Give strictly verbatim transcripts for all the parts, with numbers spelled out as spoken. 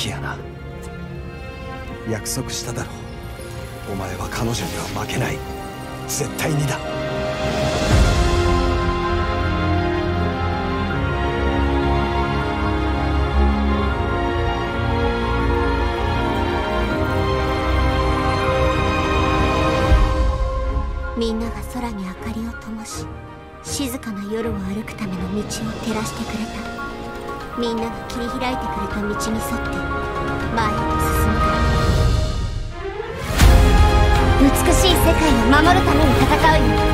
時やな。約束しただろう。お前は彼女には負けない。絶対にだ。 みんなが空に明かりを灯し、静かな夜を歩くための道を照らしてくれた。みんなが切り開いてくれた道に沿って前へと進むから。美しい世界を守るために戦うよ。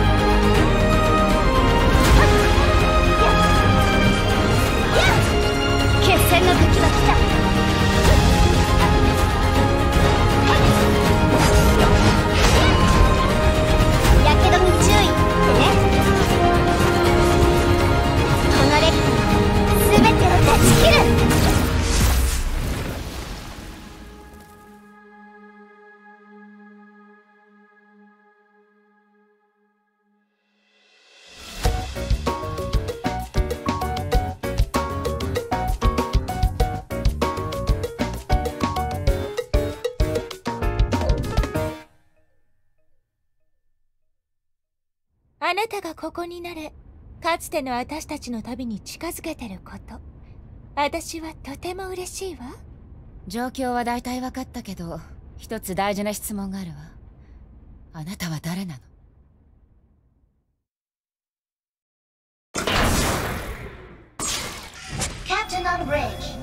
決戦の時は来た。やけどに注意ってね。離れる全てを断ち切る。 あなたがここになれ、かつての私たちの旅に近づけてること、私はとても嬉しいわ。 状況は大体分かったけど、一つ大事な質問があるわ。あなたは誰なの？ Captain on bridge.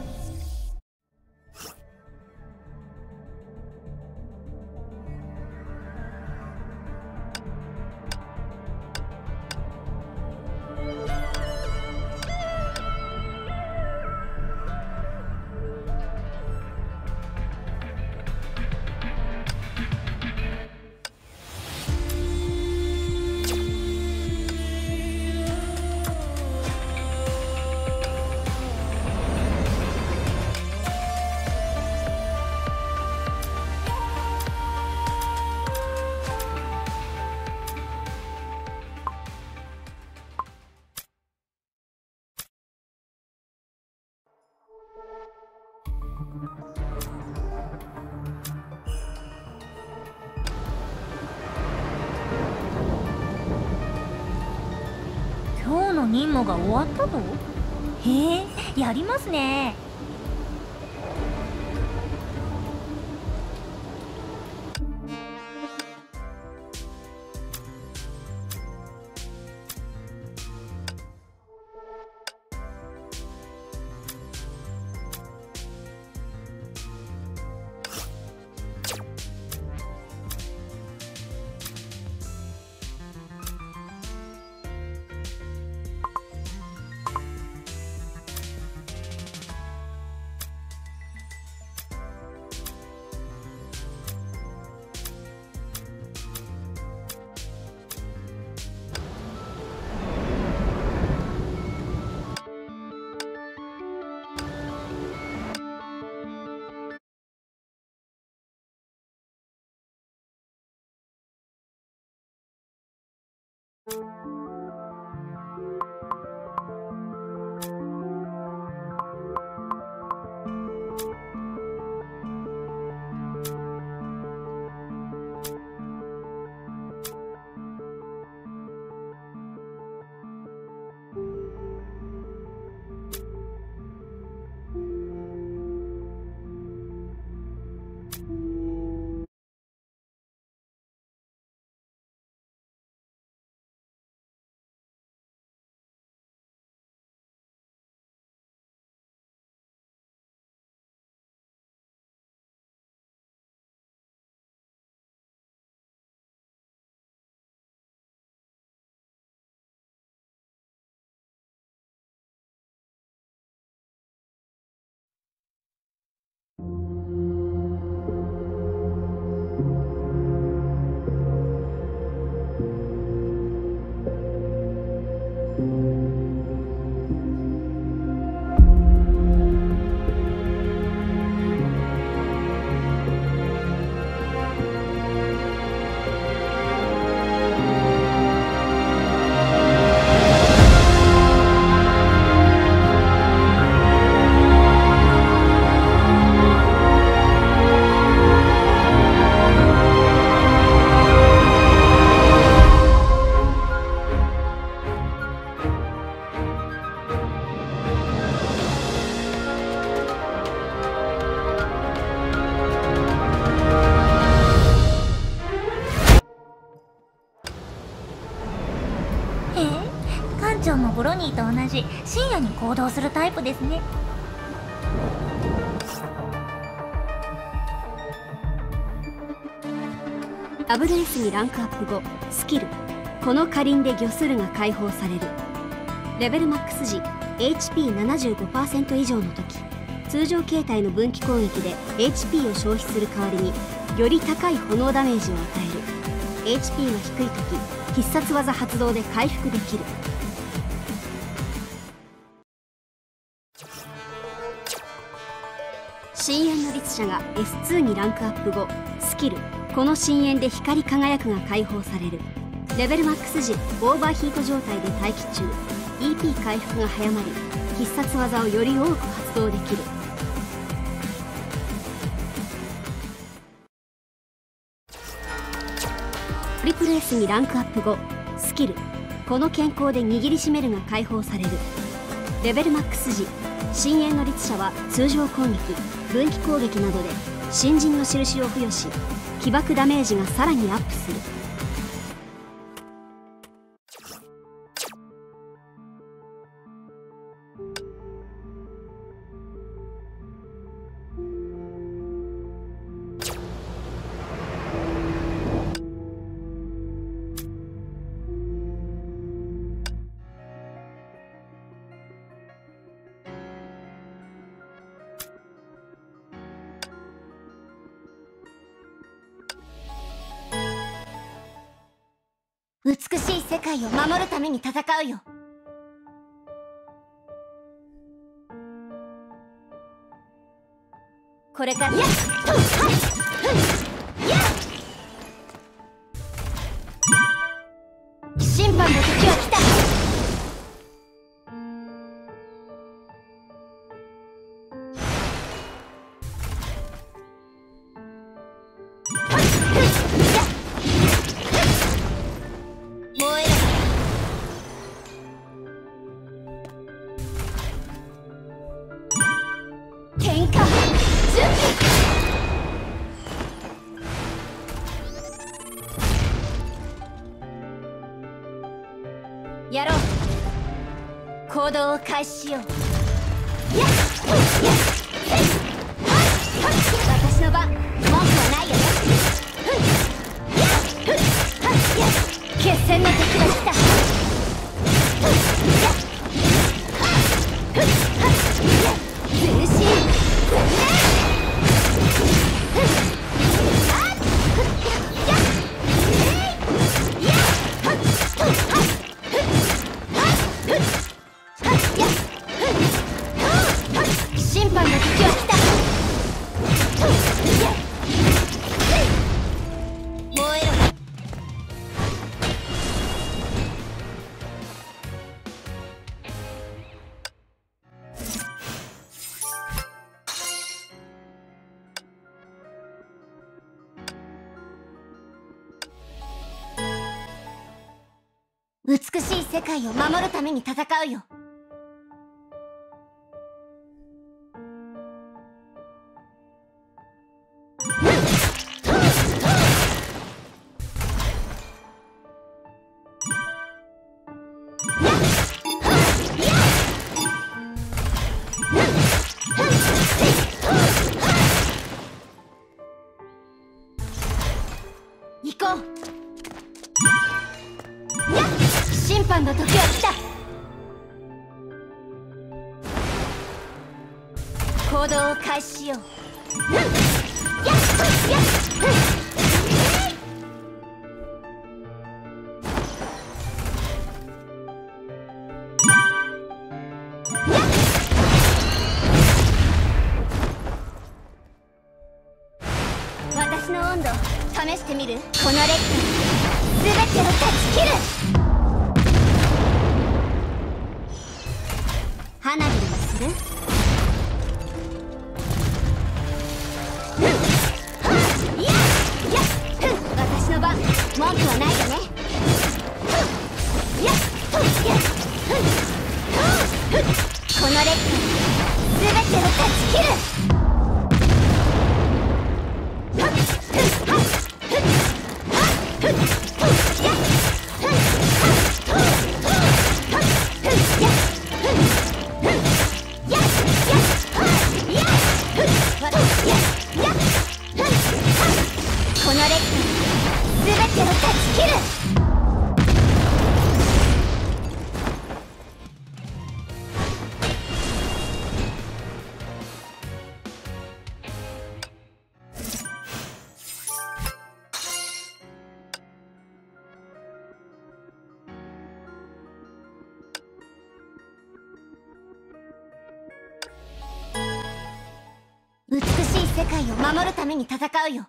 今日の任務が終わったの？へえ、やりますね。 長もブロニーと同じ深夜に行動するタイプですね。 ダブル エス にランクアップ後、スキルこのカリンで魚スルが解放される。レベルマックス時 エイチピーななじゅうごパーセント 以上の時、通常形態の分岐攻撃で エイチピー を消費する代わりにより高い炎ダメージを与える。 エイチピー が低い時、必殺技発動で回復できる。深淵の律者が エスツー にランクアップ後、スキルこの深淵で光り輝くが解放される。レベルマックス時オーバーヒート状態で待機中、 イーピー 回復が早まり必殺技をより多く発動できる。トリプル エス にランクアップ後、スキルこの健康で握りしめるが解放される。レベルマックス時深淵の律者は通常攻撃、分岐攻撃などで新人の印を付与し、起爆ダメージがさらにアップする。 美しい世界を守るために戦うよ。これからやっとはいやっ審判の時は来た。やろう。行動を開始しよう。やっやっ私の番、文句はないよね。決戦の時が来た。全身審判の時は来た。燃えろ。美しい世界を守るために戦うよ。行こう。審判の時は来た。行動を開始しよう。私の温度試してみる。このレッド全てを断ち切る。花火でもする？私の番、文句はないよね。このレッド全てを断ち切る。 界を守るために戦うよ。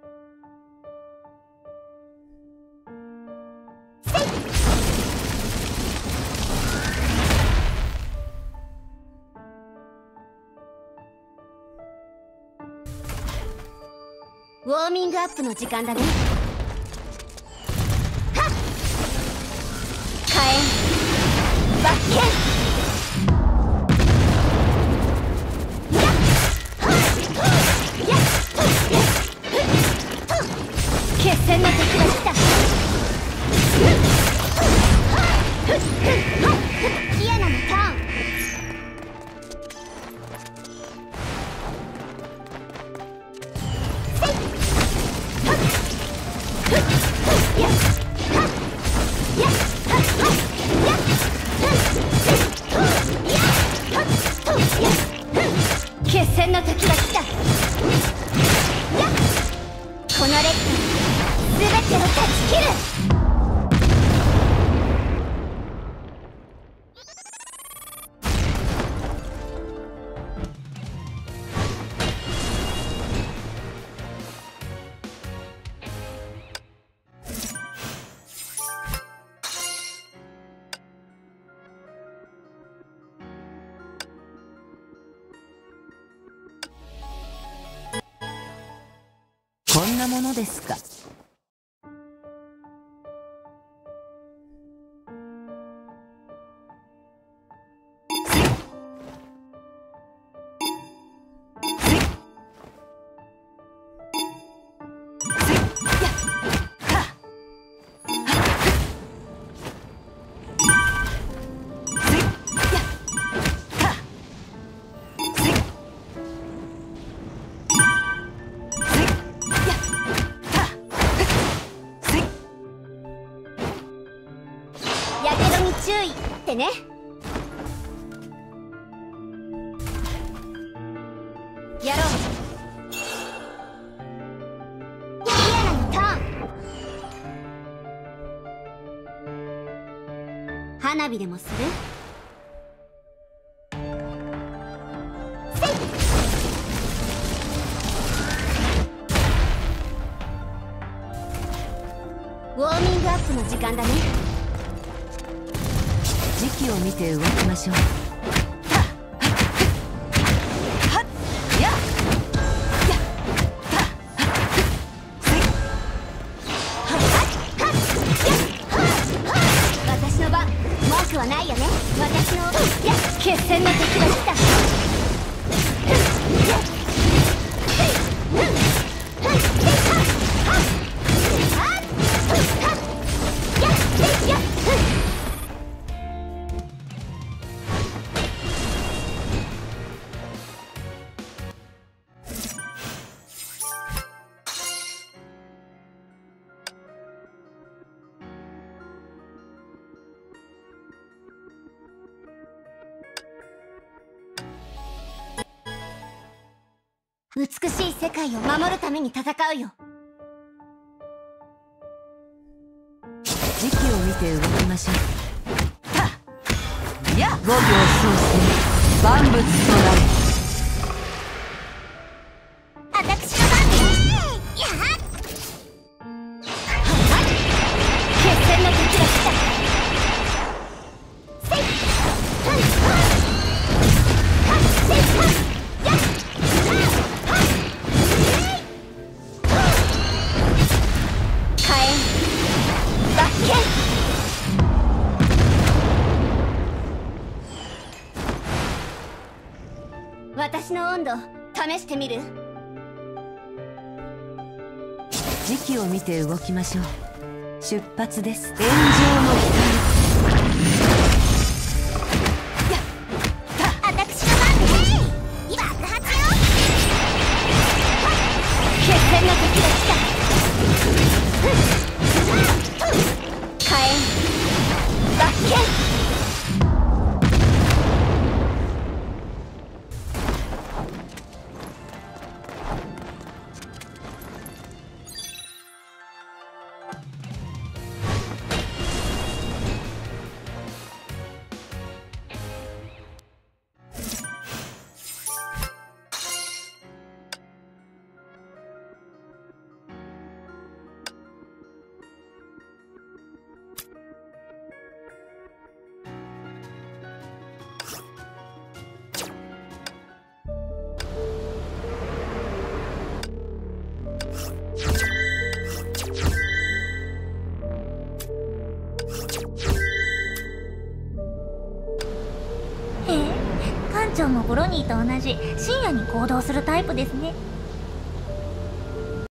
ウォーミングアップの時間だね。はっ火炎爆剣決戦の時が来た。イエナのターン。決戦の時が来た。このレッド全てを断ち切る。 こんなものですか。 やけどに注意ってね。やろう。イエナのターン。花火でもする？せい！ウォーミングアップの時間だね。 時期を見て動きましょう。 私の番、文句はないよね。私の決戦の時が来た。美しい世界を守るために戦うよ。 時期を見て動きましょう。ごびょうそうせ万物となる。 私の番ね。やっ決戦の時が来た。せい私の温度試してみる？ 時期を見て動きましょう。出発です。炎上の光。 私の番ね。爆発よ。決戦の時が来た。火炎爆剣。 長もブロニーと同じ深夜に行動するタイプですね。